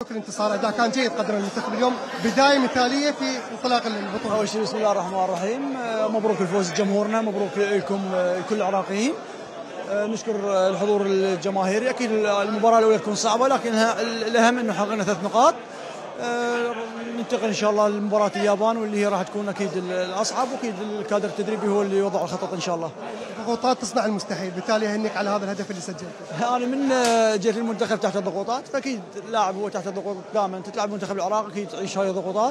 الانتصار اداء كان جيد قدم المنتخب اليوم، بدايه مثاليه في انطلاق البطوله. اول شيء بسم الله الرحمن الرحيم، مبروك الفوز جمهورنا، مبروك لكم كل العراقيين. نشكر الحضور الجماهيري. اكيد المباراه الاولى تكون صعبه، لكن الاهم انه حققنا 3 نقاط. ننتقل ان شاء الله لمباراه اليابان، واللي هي راح تكون اكيد الاصعب، واكيد الكادر التدريبي هو اللي يوضع الخطط ان شاء الله. الضغوطات تصنع المستحيل، بالتالي اهنيك على هذا الهدف اللي سجلته. انا من جيت المنتخب تحت الضغوطات، فاكيد اللاعب هو تحت الضغوط دائما. تلعب منتخب العراق اكيد تعيش هاي الضغوطات،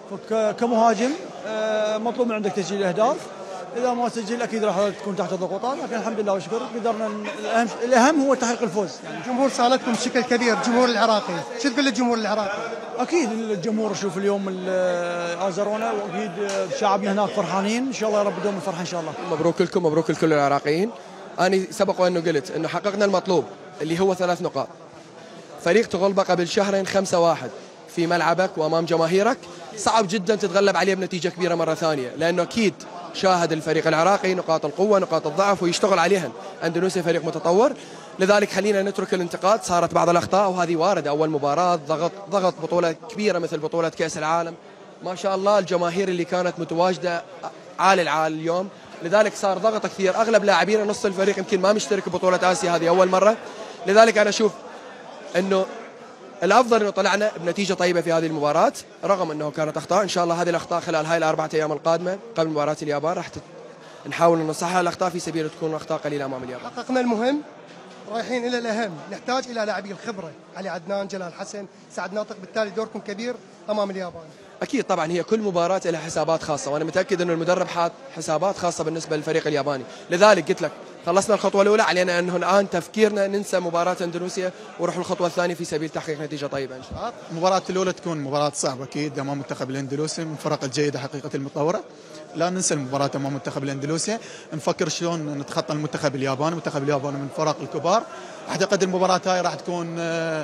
كمهاجم مطلوب من عندك تسجيل اهداف. اذا ما سجل اكيد راح تكون تحت الضغوطات، لكن الحمد لله والشكر قدرنا. الاهم هو تحقيق الفوز. يعني الجمهور ساندكم بشكل كبير، الجمهور العراقي، شو تقول للجمهور العراقي؟ اكيد الجمهور شوف اليوم ازرونا، واكيد شعبنا هناك فرحانين، ان شاء الله يا رب دوم الفرحه ان شاء الله. مبروك لكم، مبروك لكل العراقيين. انا سبق وانه قلت انه حققنا المطلوب اللي هو 3 نقاط. فريق تغلبه قبل شهرين 5-1 في ملعبك وامام جماهيرك، صعب جدا تتغلب عليه بنتيجه كبيره مره ثانيه، لانه اكيد شاهد الفريق العراقي نقاط القوه نقاط الضعف ويشتغل عليهن. اندونيسيا فريق متطور، لذلك خلينا نترك الانتقاد. صارت بعض الاخطاء وهذه وارده، اول مباراه ضغط بطوله كبيره مثل بطوله كاس العالم. ما شاء الله الجماهير اللي كانت متواجده عال العال اليوم، لذلك صار ضغط كثير. اغلب لاعبين نص الفريق يمكن ما مشترك ببطوله اسيا، هذه اول مره. لذلك انا اشوف انه الافضل انه طلعنا بنتيجه طيبه في هذه المباراه، رغم انه كانت اخطاء. ان شاء الله هذه الاخطاء خلال هاي ال4 ايام القادمه قبل مباراه اليابان راح نحاول ان نصحح الاخطاء في سبيل تكون اخطاء قليله امام اليابان. حققنا المهم، رايحين الى الاهم، نحتاج الى لاعبي الخبره، علي عدنان، جلال حسن، سعد ناطق، بالتالي دوركم كبير امام اليابان. اكيد طبعا هي كل مباراه لها حسابات خاصه، وانا متاكد انه المدرب حاط حسابات خاصه بالنسبه للفريق الياباني. لذلك قلت لك خلصنا الخطوه الاولى، علينا انه الان تفكيرنا ننسى مباراه اندونيسيا ونروح الخطوه الثانيه في سبيل تحقيق نتيجه طيبه ان شاء الله. المباراه الاولى تكون مباراه صعبه اكيد امام المنتخب الاندلسي، من الفرق الجيده حقيقه المتطوره. لا ننسى المباراه امام المنتخب الاندلسي، نفكر شلون نتخطى المنتخب الياباني. المنتخب الياباني من الفرق الكبار. اعتقد المباراه هاي راح تكون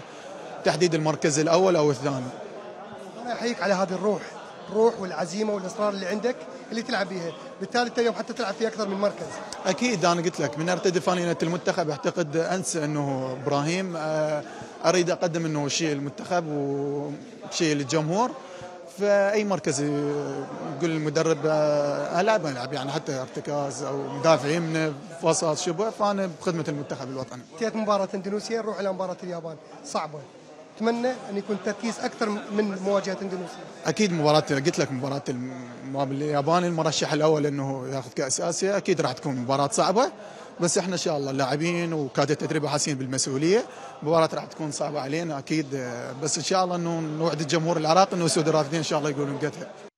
تحديد المركز الاول او الثاني. انا احييك على هذه الروح والعزيمه والاصرار اللي عندك اللي تلعب بيها، بالتالي انت اليوم حتى تلعب في اكثر من مركز. اكيد انا قلت لك من ارتدي فانيله المنتخب اعتقد انسى انه ابراهيم، اريد اقدم انه شيء للمنتخب وشيء للجمهور. في اي مركز يقول المدرب العب يعني، حتى ارتكاز او مدافع يمنى وسط شبه، فانا بخدمه المنتخب الوطني. انتهت مباراه اندونيسيا، نروح الى مباراه اليابان صعبه، اتمنى ان يكون تركيز اكثر من مواجهه اندونيسيا. اكيد مباراه قلت لك مباراه اليابان المرشح الاول انه ياخذ كاس اسيا، اكيد راح تكون مباراه صعبه، بس احنا ان شاء الله اللاعبين وكادر التدريب حاسين بالمسؤوليه. المباراه راح تكون صعبه علينا اكيد، بس ان شاء الله انه نوعد الجمهور العراقي انه يسود الرافدين ان شاء الله يقولون قتله.